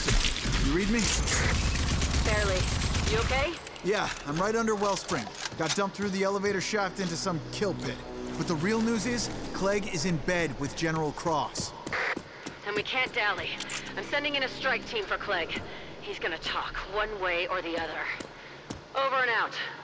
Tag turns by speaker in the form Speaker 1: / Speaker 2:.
Speaker 1: Listen, you read me?
Speaker 2: Barely. You okay?
Speaker 1: Yeah, I'm right under Wellspring. Got dumped through the elevator shaft into some kill pit. But the real news is, Clegg is in bed with General Cross.
Speaker 2: And we can't dally. I'm sending in a strike team for Clegg. He's gonna talk, one way or the other. Over and out.